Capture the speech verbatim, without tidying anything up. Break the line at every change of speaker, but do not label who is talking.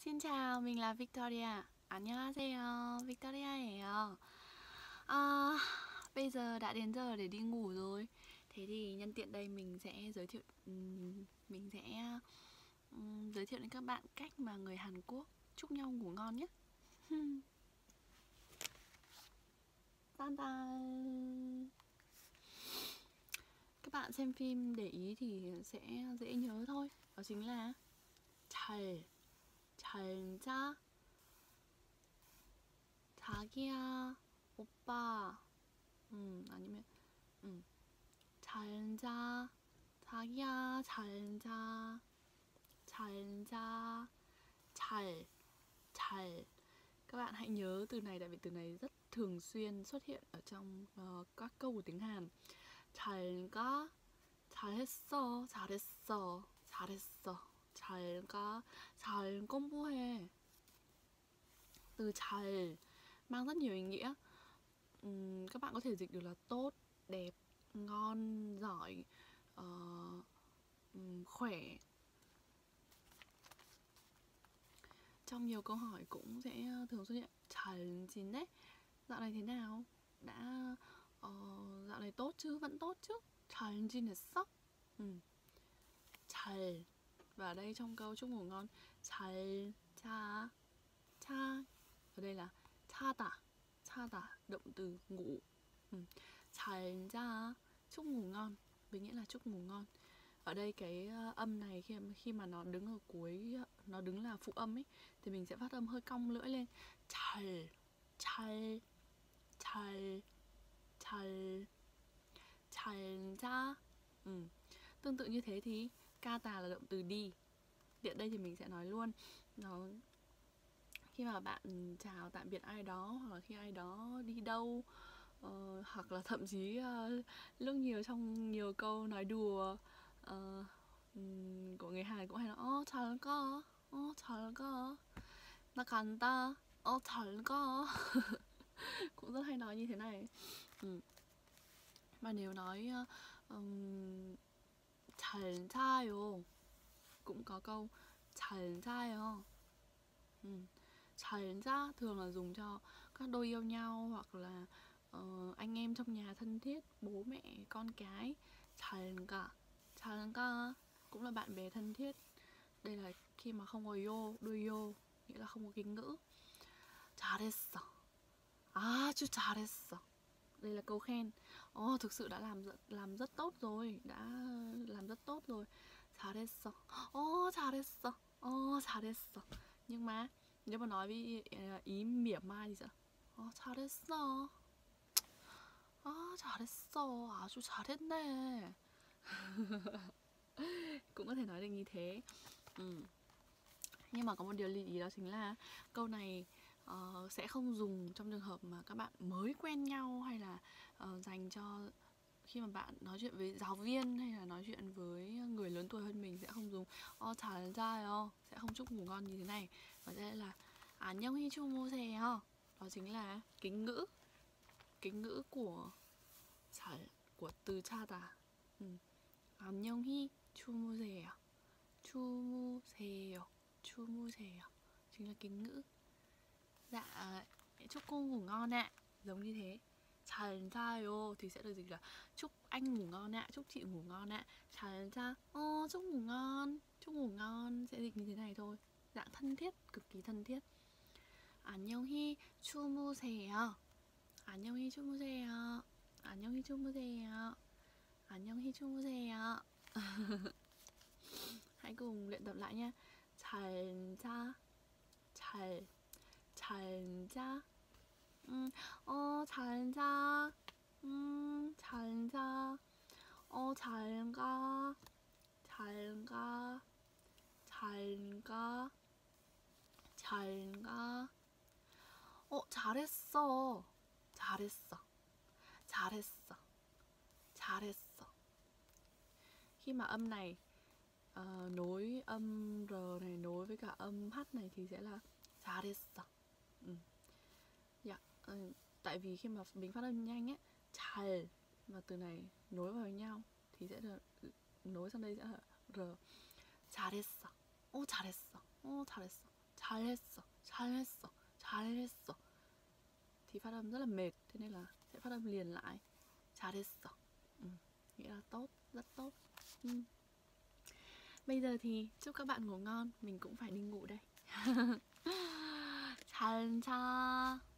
Xin chào, mình là Victoria. 안녕하세요, Victoria예요. À, bây giờ đã đến giờ để đi ngủ rồi. Thế thì nhân tiện đây mình sẽ giới thiệu ừm, mình sẽ ừm, giới thiệu đến các bạn cách mà người Hàn Quốc chúc nhau ngủ ngon nhé. Tan tan. Các bạn xem phim để ý thì sẽ dễ nhớ thôi. Đó chính là 잘, 잘 자, 자기야, 오빠. 음, 아니면 음, 잘 자, 자기야, 잘 자, 잘 자, 잘, 잘. Các bạn hãy nhớ từ này tại vì từ này rất thường xuyên xuất hiện ở trong uh, các câu của tiếng Hàn. 잘 가, 잘했어, 잘했어, 잘했어, 잘 가, 잘 공부해. Từ 잘 mang rất nhiều ý nghĩa. Uhm, các bạn có thể dịch được là tốt, đẹp, ngon, giỏi, uh, um, khỏe. Trong nhiều câu hỏi cũng sẽ thường xuất hiện 잘 지내? Dạo này thế nào? Đã uh, dạo này tốt chứ? Vẫn tốt chứ? 잘 지냈어? Ừ. 잘. Và ở đây trong câu chúc ngủ ngon 잘 자, cha. Ở đây là 차다, 차다, động từ ngủ. Ừ. 잘 자, chúc ngủ ngon, với nghĩa là chúc ngủ ngon. Ở đây cái âm này khi khi mà nó đứng ở cuối, nó đứng là phụ âm ấy, thì mình sẽ phát âm hơi cong lưỡi lên. 잘, 잘, 잘, 잘, 잘 자. Ừ. Tương tự như thế thì ca tà là động từ đi. Điện đây thì mình sẽ nói luôn. Nó khi mà bạn chào tạm biệt ai đó, hoặc là khi ai đó đi đâu, uh, hoặc là thậm chí uh, lúc nhiều trong nhiều câu nói đùa uh, um, của người Hàn cũng hay nói 어 잘 가, 어 잘 가, 나 간다, 어 잘 가. Cũng rất hay nói như thế này. Ừ. Mà nếu nói uh, um, 잘 자요 cũng có câu 잘 자요. Ừ. 잘 자 thường là dùng cho các đôi yêu nhau, hoặc là uh, anh em trong nhà thân thiết, bố mẹ, con cái. 잘 가, 잘 가 cũng là bạn bè thân thiết. Đây là khi mà không có yo, đôi yo, nghĩa là không có kính ngữ. 잘했어, 아주 잘했어. Đây là câu khen. Ồ, oh, thực sự đã làm làm rất tốt rồi, đã làm rất tốt rồi. 잘했어. Ồ, oh, 잘했어. Ồ, oh, 잘했어. Nhưng mà nếu mà nói với ý mỉa mai thì sao? 어, 잘했어. 아, 잘했어. 아주 잘했네. Cũng có thể nói được như thế. Ừ. Nhưng mà có một điều lưu ý, đó chính là câu này uh, sẽ không dùng trong trường hợp mà các bạn mới quen nhau, hay là uh, dành cho khi mà bạn nói chuyện với giáo viên, hay là nói chuyện với người lớn tuổi hơn mình, sẽ không dùng 어 잘 자요, sẽ không chúc ngủ ngon như thế này, và sẽ là 안녕히 주무세요. Đó chính là kính ngữ, kính ngữ của 잘, của từ 차다. Ừ. 안녕히 주무세요, 주무세요, 주무세요 chính là kính ngữ. Dạ, chúc cô ngủ ngon ạ. Giống như thế. 잘 자요 thì sẽ được dịch là chúc anh ngủ ngon ạ, chúc chị ngủ ngon ạ. 잘 자, 어, chúc ngủ ngon, chúc ngủ ngon sẽ dịch như thế này thôi. Dạng thân thiết, cực kỳ thân thiết. 안녕히 주무세요, 안녕히 주무세요, 안녕히 주무세요, 안녕히 주무세요. Hãy cùng luyện tập lại nha. 잘 자, 잘, 잘 자. 음, 어, 잘 자. 음, 잘 자. 어, 잘 가. 잘 가. 잘 가. 잘 가. 어, 잘했어. 잘했어. 잘했어. 잘했어. Khi mà âm này uh, nối âm R này nối với cả âm H này thì sẽ là 잘했어. Ừ. Dạ, uh, tại vì khi mà mình phát âm nhanh ấy, 잘 và từ này nối vào với nhau thì sẽ là nối sang đây sẽ là R. 잘했어. 오, 잘했어. 오, 잘했어. 잘했어, 잘했어, 잘했어. Thì phát âm rất là mệt, thế nên là sẽ phát âm liền lại. 잘했어. Ừ, nghĩa là tốt, rất tốt. Ừ. Bây giờ thì chúc các bạn ngủ ngon. Mình cũng phải đi ngủ đây. 잘 자.